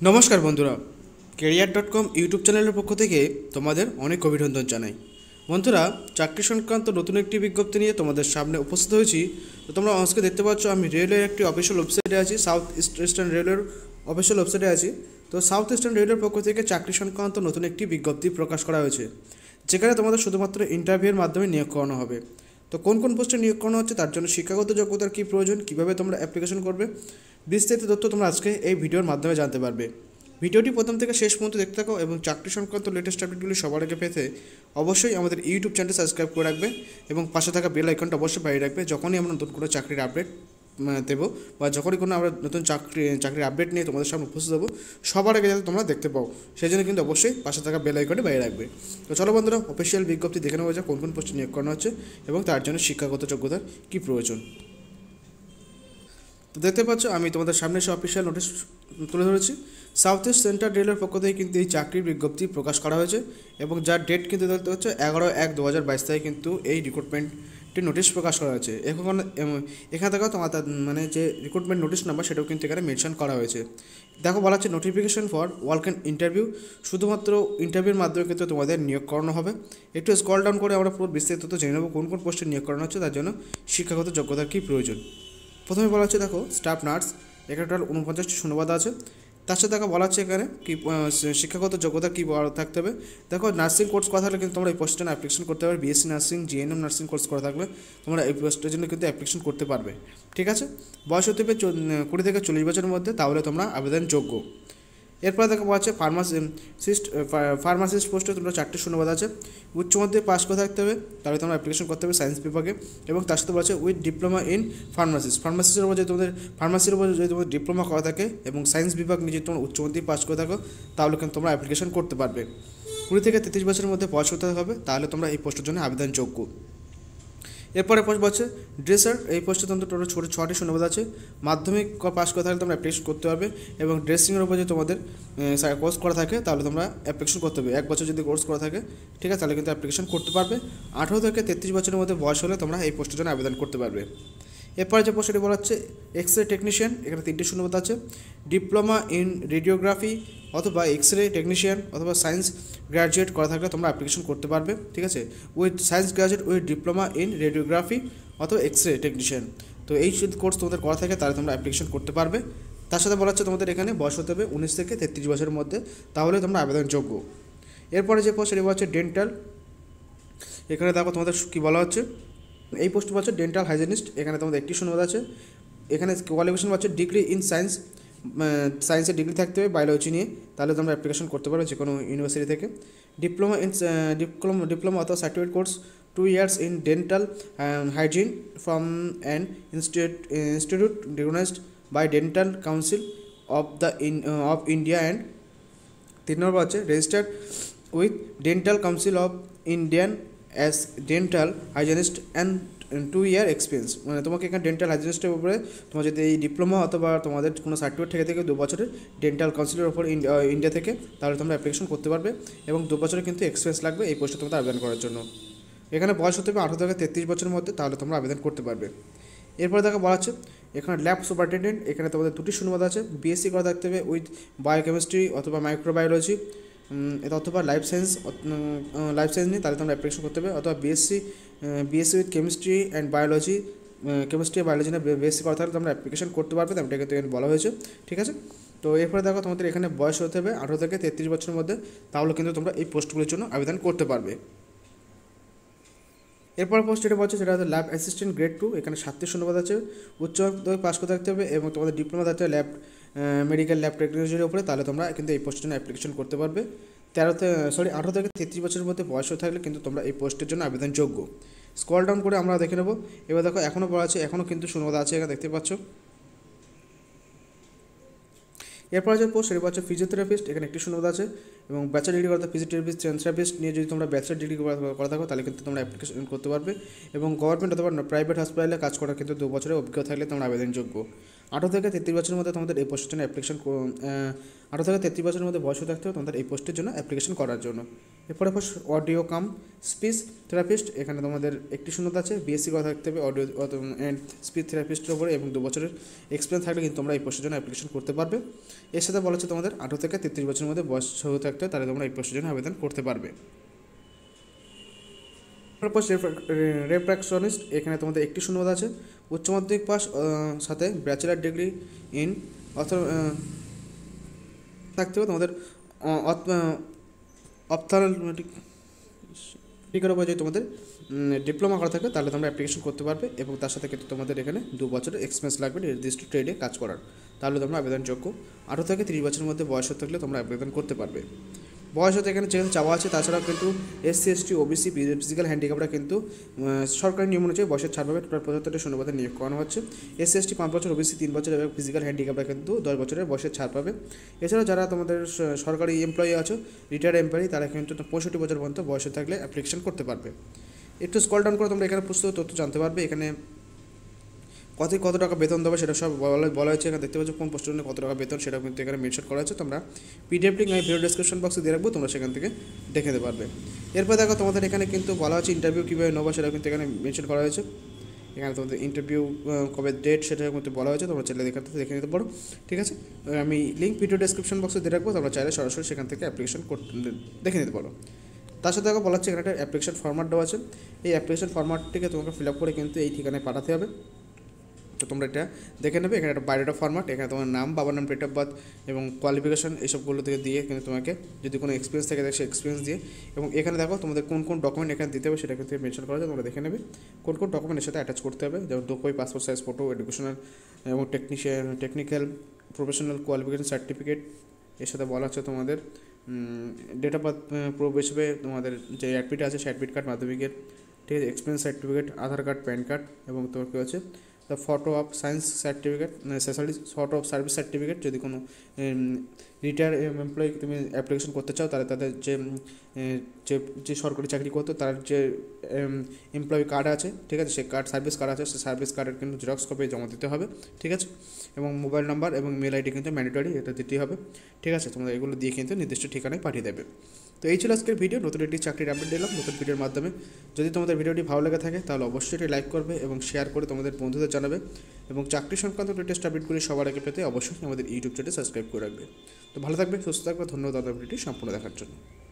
নমস্কার বন্ধুরা, career.com YouTube চ্যানেলের পক্ষ থেকে তোমাদের অনেক অভিনন্দন জানাই। বন্ধুরা, চাকরি সংক্রান্ত নতুন একটি বিজ্ঞপ্তি নিয়ে তোমাদের সামনে উপস্থিত হয়েছি। তো তোমরা আজকে দেখতে পাচ্ছ আমি রেলওয়ের একটি অফিসিয়াল ওয়েবসাইটে আছি, সাউথ ইস্টার্ন রেলওয়ের অফিসিয়াল ওয়েবসাইটে আছি। তো সাউথ ইস্টার্ন রেলওয়ের পক্ষ থেকে চাকরি সংক্রান্ত নতুন একটি বিজ্ঞপ্তি প্রকাশ করা হয়েছে, যেখানে তোমাদের শুধুমাত্র ইন্টারভিউয়ের মাধ্যমে নিয়োগ করানো হবে। তো কোন কোন পোস্টে নিয়োগ করানো হচ্ছে, তার জন্য শিক্ষাগত যোগ্যতার কী প্রয়োজন, কীভাবে তোমরা অ্যাপ্লিকেশন করবে, বিস্তারিত তথ্য তোমরা আজকে এই ভিডিওর মাধ্যমে জানতে পারবে। ভিডিওটি প্রথম থেকে শেষ পর্যন্ত দেখতে থাকো এবং চাকরি সংক্রান্ত লেটেস্ট আপডেটগুলি সবার আগে পেতে অবশ্যই আমাদের ইউটিউব চ্যানেলটি সাবস্ক্রাইব করে রাখবে এবং পাশে থাকা বেল আইকনটা অবশ্যই বাজিয়ে রাখবে। যখনই আমরা নতুন কোনো চাকরির আপডেট দেবো বা যখনই কোনো আমরা নতুন চাকরির আপডেট নিয়ে তোমাদের সামনে উপস্থিত হবো, সবার আগে যাতে তোমরা দেখতে পাও, সেই জন্য কিন্তু অবশ্যই পাশে থাকা বেল আইকনটি বাজিয়ে রাখবে। তো চলো বন্ধুরা, অফিসিয়াল বিজ্ঞপ্তি দেখে নেওয়া যায় কোন কোন পোস্টে নিয়োগ করানো হচ্ছে এবং তার জন্য শিক্ষাগত যোগ্যতার কী প্রয়োজন। তো দেখতে পাচ্ছ আমি তোমাদের সামনে এসে অফিসিয়াল নোটিশ তুলে ধরেছি। সাউথ ইস্ট সেন্ট্রাল রেলের পক্ষ থেকে কিন্তু এই চাকরির বিজ্ঞপ্তি প্রকাশ করা হয়েছে এবং যার ডেট কিন্তু দেখতে হচ্ছে 11/1/2022 তারিখে কিন্তু এই রিক্রুটমেন্টের নোটিশ প্রকাশ করা হয়েছে। এখানে দেখো তোমার মানে যে রিক্রুটমেন্ট নোটিশ নাম্বার সেটাও কিন্তু এখানে মেনশন করা হয়েছে। দেখো বলা হচ্ছে notification for work and interview, শুধুমাত্র ইন্টারভিউর মাধ্যমে কিন্তু তোমাদের নিয়োগ করানো হবে। একটু স্ক্রল ডাউন করে আমরা পুরো বিস্তারিত জেনে নেব কোন কোন পোস্টে নিয়োগ করানো হচ্ছে, তার জন্য শিক্ষাগত যোগ্যতার কী প্রয়োজন। প্রথমে বলা হচ্ছে দেখো স্টাফ নার্স, এখানে টোটাল 49টি শূন্যপদ আছে। তার সাথে দেখো বলা হচ্ছে এখানে কি শিক্ষাগত যোগ্যতা কী থাকতে হবে। দেখো নার্সিং কোর্স করা থাকলে কিন্তু তোমরা এই পোস্টের জন্য অ্যাপ্লিকেশন করতে পারবে। BSc nursing, GNM nursing course করা থাকলে তোমরা এই পোস্টের জন্য কিন্তু অ্যাপ্লিকেশন করতে পারবে। ঠিক আছে, বয়স হতে হবে 20 থেকে 40 বছরের মধ্যে, তাহলে তোমরা আবেদনযোগ্য। এরপরে দেখো বলা হচ্ছে ফার্মাসিস্ট পোস্টে তোমরা 4টি শূন্যপদ আছে। উচ্চ মাধ্যমিক পাস করে থাকতে হবে, তাহলে তোমরা অ্যাপ্লিকেশন করতে হবে সায়েন্স বিভাগে। এবং তার সাথে বলা হচ্ছে উইথ ডিপ্লোমা ইন ফার্মাসিস্টের উপর যদি তোমাদের ফার্মাসির উপর যদি তোমাদের ডিপ্লোমা করা থাকে এবং সায়েন্স বিভাগ নিয়ে যদি তোমরা উচ্চ মাধ্যমিক পাস করে থাকো, তাহলে কিন্তু তোমরা অ্যাপ্লিকেশন করতে পারবে। 20 থেকে 33 বছরের মধ্যে বয়স হতে হবে, তাহলে তোমরা এই পোস্টের জন্য আবেদনযোগ্য। এরপরে পোস্ট বলছে ড্রেসার, এই পোস্টে তোমাদের টোটাল 6টি শূন্যপদ আছে। মাধ্যমিক পাস করে থাকলে তোমরা অ্যাপ্লিকেশন করতে পারবে এবং ড্রেসিংয়ের উপর যদি তোমাদের কোর্স করা থাকে তাহলে তোমরা অ্যাপ্লিকেশন করতে হবে। 1 বছর যদি কোর্স করা থাকে, ঠিক আছে, তাহলে কিন্তু অ্যাপ্লিকেশন করতে পারবে। 18 থেকে 33 বছরের মধ্যে বয়স হলে তোমরা এই পোস্টের জন্য আবেদন করতে পারবে। এরপরে যে পোস্টটি বলা হচ্ছে এক্স রে টেকনিশিয়ান, এখানে 3টি শূন্যপদ আছে। ডিপ্লোমা ইন রেডিওগ্রাফি অথবা এক্স রে টেকনিশিয়ান অথবা সায়েন্স গ্র্যাজুয়েট করা থাকলে তোমরা অ্যাপ্লিকেশন করতে পারবে। ঠিক আছে, with science graduate with diploma in radiography অথবা এক্স রে টেকনিশিয়ান। তো এই যদি কোর্স তোমাদের করা থাকে তাহলে তোমরা অ্যাপ্লিকেশন করতে পারবে। তার সাথে বলা হচ্ছে তোমাদের এখানে বয়স হতে হবে 19 থেকে 33 বছরের মধ্যে, তাহলে তোমরা আবেদনযোগ্য। এরপরে যে পোস্ট সেটি বলা হচ্ছে ডেন্টাল, এখানে দেখো তোমাদের কী বলা হচ্ছে, এই পোস্ট পাচ্ছে ডেন্টাল হাইজিনিস্ট, এখানে তোমাদের 1টি শূন্যপদ আছে। এখানে কোয়ালিফিকেশন পাচ্ছে ডিগ্রি ইন সায়েন্সের ডিগ্রি থাকতে হবে বায়োলজি নিয়ে, তাহলে তোমরা অ্যাপ্লিকেশন করতে পারো যে কোনো ইউনিভার্সিটি থেকে। ডিপ্লোমা অথবা certificate course 2 years in dental hygiene from an institute recognized by Dental Council of India and 3 number আছে registered with Dental Council of Indian as dental hygienist and 2-year experience। মানে তোমাকে এখানে dental হাইজিনিস্টের উপরে তোমার যদি এই diploma অথবা তোমাদের কোনো সার্টিফিকেট থেকে 2 বছরের ডেন্টাল কাউন্সিলের উপর ইন্ডিয়া থেকে, তাহলে তোমরা অ্যাপ্লিকেশন করতে পারবে এবং 2 বছরের কিন্তু এক্সপিরিয়েন্স লাগবে এই পোস্টে তোমাদের আবেদন করার জন্য। এখানে বয়স হতে হবে 18 থেকে 33 বছরের মধ্যে, তাহলে তোমরা আবেদন করতে পারবে। এরপরে দেখো বলা হচ্ছে এখানে ল্যাব সুপারিনটেন্ডেন্ট, এখানে তোমাদের 2টি শূন্যপদ আছে। বিএসসি করা থাকতে হবে উইথ বায়োকেমিস্ট্রি অথবা মাইক্রোবায়োলজি অথবা লাইফ সায়েন্স নিয়ে, তাহলে তোমরা অ্যাপ্লিকেশন করতে হবে। অথবা BSc with chemistry and biology, chemistry আর বায়োলজি নিয়ে বিএসসি করা থাকলে তোমরা অ্যাপ্লিকেশন করতে পারবে, তেমনটা কিন্তু এখানে বলা হয়েছে। ঠিক আছে, তো এরপরে দেখো তোমাদের এখানে বয়স হতে হবে 18 থেকে 33 বছরের মধ্যে, তাহলে কিন্তু তোমরা এই পোস্টগুলির জন্য আবেদন করতে পারবে। এরপর পোস্ট যেটা বলছে সেটা হচ্ছে ল্যাব অ্যাসিস্ট্যান্ট গ্রেড 2, এখানে 7টি শূন্যপদ আছে। উচ্চ মাধ্যমিক পাস করে থাকতে হবে এবং তোমাদের ডিপ্লোমা থাকতে হবে মেডিকেল ল্যাব টেকনোলজির উপরে, তাহলে তোমরা কিন্তু এই পোস্টের জন্য অ্যাপ্লিকেশন করতে পারবে। 18 থেকে 33 বছরের মধ্যে বয়স থাকলে কিন্তু তোমরা এই পোস্টের জন্য আবেদনযোগ্য। স্ক্রল ডাউন করে আমরা দেখে নেব। এবার দেখো এখনও বলা আছে, এখনও কিন্তু শূন্যপদ আছে, এখানে দেখতে পাচ্ছ। এরপর যে পোস্ট সেটা হচ্ছে ফিজিওথেরাপিস্ট, এখানে 1টি শূন্যপদ আছে এবং ব্যাচেলর ডিগ্রি করতে ফিজিওথেরাপিস্ট নিয়ে যদি তোমরা ব্যাচেলর ডিগ্রি করা থাকো তাহলে কিন্তু তোমরা অ্যাপ্লিকেশন করতে পারবে এবং গভর্নমেন্ট অথবা প্রাইভেট হসপিটালে কাজ করার কিন্তু 2 বছরের অভিজ্ঞতা থাকলে তোমরা আবেদনযোগ্য। 18 থেকে 33 বছরের মধ্যে তোমাদের এই পোস্টের জন্য 18 থেকে 33 বছরের মধ্যে বয়স থাকতে হবে তোমাদের এই পোস্টের জন্য অ্যাপ্লিকেশন করার জন্য। এরপরে অডিও কাম স্পিচ থেরাপিস্ট, এখানে তোমাদের একটি শূন্যতা আছে, বিএসসি করা থাকতে হবে অডিও অ্যান্ড স্পিচ থেরাপিস্টের উপরে এবং 2 বছরের এক্সপিরিয়েন্স থাকলে কিন্তু তোমরা এই পোস্টের জন্য অ্যাপ্লিকেশন করতে পারবে। এর সাথে বলা হচ্ছে তোমাদের 18 থেকে 33 বছরের মধ্যে বয়স হয়ে থাকতে হবে, তাহলে তোমরা এই পোস্টের জন্য আবেদন করতে পারবে। পোস্ট রেফ্র্যাকশনিস্ট, এখানে তোমাদের একটি শূন্যতা আছে, উচ্চ মাধ্যমিক পাস সাথে ব্যাচেলার ডিগ্রি ইন থাকতে হবে তোমাদের অপথ্যালমিক উপরে যদি তোমাদের ডিপ্লোমা করা থাকে তাহলে তোমরা অ্যাপ্লিকেশন করতে পারবে এবং তার সাথে কিন্তু তোমাদের এখানে 2 বছরের এক্সপিরিয়েন্স লাগবে নির্দিষ্ট ট্রেডে কাজ করার, তাহলে তোমরা আবেদনযোগ্য। 18 থেকে 30 বছরের মধ্যে বয়স হতে থাকলে তোমরা আবেদন করতে পারবে। বয়স হতে এখানে যেখানে চাওয়া আছে, তাছাড়াও কিন্তু এসসি এসটি ওবিসি ফিজিক্যাল হ্যান্ডিক্যাপরা কিন্তু সরকারি নিয়ম অনুযায়ী বয়সের ছাড় পাবে। টোটাল 75টা শূন্যপদে নিয়োগ করানো হচ্ছে। এসসি এসটি 5 বছর, ওবিসি 3 বছর এবং ফিজিক্যাল হ্যান্ডিক্যাপরা কিন্তু 10 বছরের বয়সের ছাড় পাবে। এছাড়াও যারা তোমাদের সরকারি এমপ্লয়ি আছো, রিটায়ার্ড এমপ্লয়ি, তারা কিন্তু 65 বছর পর্যন্ত বয়সে থাকলে অ্যাপ্লিকেশন করতে পারবে। একটু স্ক্রল ডাউন করে তোমরা এখানে প্রস্তুত তথ্য জানতে পারবে। এখানে কত টাকা বেতন দেবে সেটা সব বলা হয়েছে। এখানে দেখতে পাচ্ছ কোন পোস্টের জন্য কত টাকা বেতন সেটা কিন্তু এখানে মেনশন করা হয়েছে। তোমরা পিডিএফ লিঙ্ক আমি ভিডিও ডেসক্রিপশন বক্সে দিয়ে রাখবো, তোমরা সেখান থেকে দেখে নিতে পারবে। এরপর দেখো তোমাদের এখানে কিন্তু বলা হচ্ছে ইন্টারভিউ কীভাবে নেবো সেটা কিন্তু এখানে মেনশন করা হয়েছে। এখানে তোমাদের ইন্টারভিউ কবে ডেট সেটার মধ্যে বলা হয়েছে, তোমরা চাইলে দেখে নিতে পারো। ঠিক আছে, আমি লিঙ্ক ভিডিও ডেসক্রিপশন বক্সে দিয়ে রাখবো, তোমরা চাইলে সরাসরি সেখান থেকে অ্যাপ্লিকেশন দেখে নিতে পারো। তার সাথে বলা হচ্ছে এখানে একটা অ্যাপ্লিকেশন ফরম্যাট দেওয়া আছে। এই অ্যাপ্লিকেশন ফরম্যাটটিকে তোমাকে ফিল আপ করে কিন্তু এই ঠিকানায় পাঠাতে হবে। তো তোমরা এটা দেখে নেবে। এখানে একটা বায়োডাটা ফরম্যাট, এখানে তোমার নাম, বাবার নাম, ডেট অফ বার্থ এবং কোয়ালিফিকেশন এইসবগুলো থেকে দিয়ে কিন্তু তোমাকে যদি কোনো এক্সপিরিয়েন্স থাকে সেই এক্সপিরিয়েন্স দিয়ে, এবং এখানে দেখো তোমাদের কোন ডকুমেন্ট এখানে দিতে হবে সেটা কিন্তু মেনশন করা যায়। তোমরা দেখে নেবে কোন ডকুমেন্টের সাথে অ্যাটাচ করতে হবে, যেমন 2 copy passport size photo, educational এবং টেকনিক্যাল প্রফেশনাল কোয়ালিফিকেশন সার্টিফিকেট। এর সাথে বলা হচ্ছে তোমাদের ডেট অফ বার্থ প্রুফ হিসেবে তোমাদের যে অ্যাডমিট আছে সেই অ্যাডমিট কার্ড মাধ্যমিকের, ঠিক আছে, experience certificate, Aadhaar card, PAN card এবং তোমার কী হচ্ছে the photo of science certificate, specially photo of service certificate. যদি কোনো রিটায়ার এমপ্লয়ি তুমি অ্যাপ্লিকেশন করতে চাও তাহলে তাদের যে সরকারি চাকরি করতো তার যে এমপ্লয়ি কার্ড আছে, ঠিক আছে, সেই কার্ড সার্ভিস কার্ড আছে, সেই সার্ভিস কার্ডের কিন্তু জেরক্স কপি জমা দিতে হবে। ঠিক আছে, এবং মোবাইল নাম্বার এবং মেল আইডি কিন্তু ম্যান্ডেটরি, এটা দিতেই হবে। ঠিক আছে, তোমরা এগুলো দিয়ে কিন্তু নির্দিষ্ট ঠিকানায় পাঠিয়ে দেবে। তো এই ছিল আজকের ভিডিও, নতুন একটি চাকরির আপডেট দিলাম নতুন ভিডিওর মাধ্যমে। যদি তোমাদের ভিডিওটি ভালো লেগে থাকে তাহলে অবশ্যই এটি লাইক করবে এবং শেয়ার করে তোমাদের বন্ধুদের জানাবে, এবং চাকরি সংক্রান্ত লেটেস্ট আপডেটগুলি সবার আগে পেতে অবশ্যই আমাদের ইউটিউব চ্যানেল সাবস্ক্রাইব করে রাখবে। তো ভালো থাকবে, সুস্থ থাকবে, ধন্যবাদ আপনার ভিডিওটি সম্পূর্ণ দেখার জন্য।